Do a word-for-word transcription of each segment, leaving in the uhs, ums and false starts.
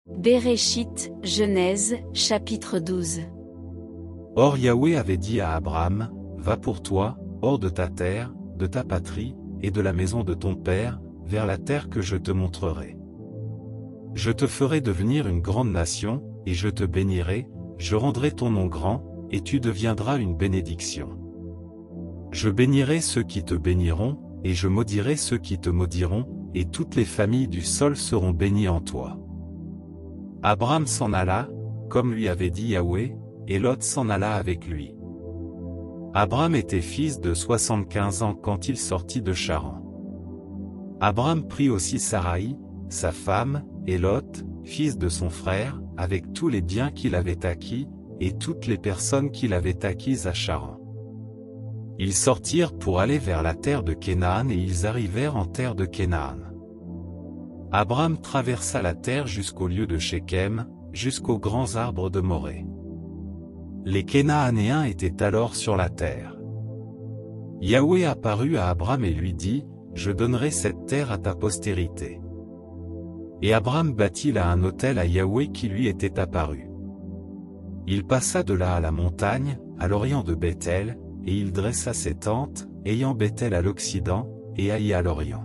Béréchit, Genèse, chapitre douze. Or Yahweh avait dit à Abraham, va pour toi, hors de ta terre, de ta patrie, et de la maison de ton père, vers la terre que je te montrerai. Je te ferai devenir une grande nation, et je te bénirai, je rendrai ton nom grand, et tu deviendras une bénédiction. Je bénirai ceux qui te béniront, et je maudirai ceux qui te maudiront, et toutes les familles du sol seront bénies en toi. Abraham s'en alla, comme lui avait dit Yahweh, et Lot s'en alla avec lui. Abraham était fils de soixante-quinze ans quand il sortit de Charan. Abraham prit aussi Saraï, sa femme, et Lot, fils de son frère, avec tous les biens qu'il avait acquis, et toutes les personnes qu'il avait acquises à Charan. Ils sortirent pour aller vers la terre de Canaan et ils arrivèrent en terre de Canaan. Abraham traversa la terre jusqu'au lieu de Shechem, jusqu'aux grands arbres de Morée. Les Canaanéens étaient alors sur la terre. Yahweh apparut à Abraham et lui dit, « Je donnerai cette terre à ta postérité. » Et Abraham bâtit là un autel à Yahweh qui lui était apparu. Il passa de là à la montagne, à l'orient de Bethel, et il dressa ses tentes, ayant Bethel à l'occident, et Haï à l'orient.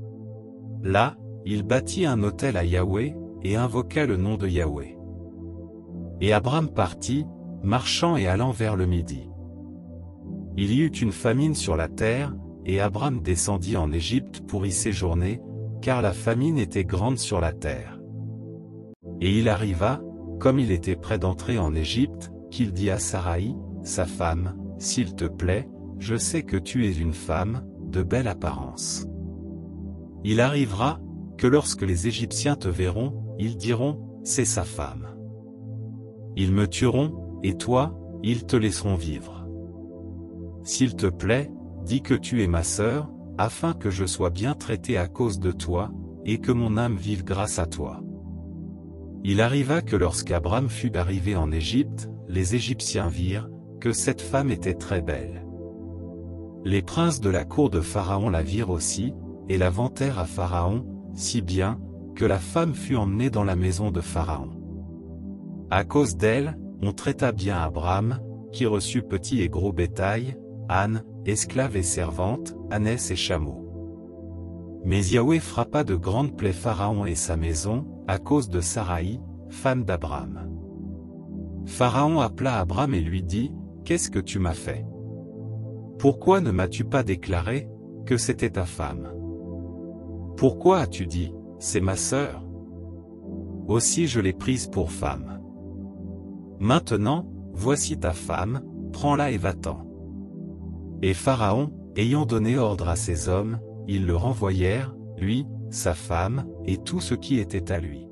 Là, il bâtit un autel à Yahweh, et invoqua le nom de Yahweh. Et Abraham partit, marchant et allant vers le midi. Il y eut une famine sur la terre, et Abraham descendit en Égypte pour y séjourner, car la famine était grande sur la terre. Et il arriva, comme il était près d'entrer en Égypte, qu'il dit à Saraï, sa femme, « S'il te plaît, je sais que tu es une femme, de belle apparence. Il arrivera, que lorsque les Égyptiens te verront, ils diront, c'est sa femme. Ils me tueront, et toi, ils te laisseront vivre. S'il te plaît, dis que tu es ma sœur, afin que je sois bien traité à cause de toi, et que mon âme vive grâce à toi. » Il arriva que lorsqu'Abraham fut arrivé en Égypte, les Égyptiens virent, que cette femme était très belle. Les princes de la cour de Pharaon la virent aussi, et la vantèrent à Pharaon, si bien, que la femme fut emmenée dans la maison de Pharaon. À cause d'elle, on traita bien Abraham, qui reçut petit et gros bétail, ânes, esclaves et servantes, ânesses et chameaux. Mais Yahweh frappa de grandes plaies Pharaon et sa maison, à cause de Saraï, femme d'Abraham. Pharaon appela Abraham et lui dit, « Qu'est-ce que tu m'as fait? Pourquoi ne m'as-tu pas déclaré, que c'était ta femme? Pourquoi as-tu dit, c'est ma sœur? Aussi je l'ai prise pour femme. Maintenant, voici ta femme, prends-la et va-t'en. » Et Pharaon, ayant donné ordre à ses hommes, ils le renvoyèrent, lui, sa femme, et tout ce qui était à lui.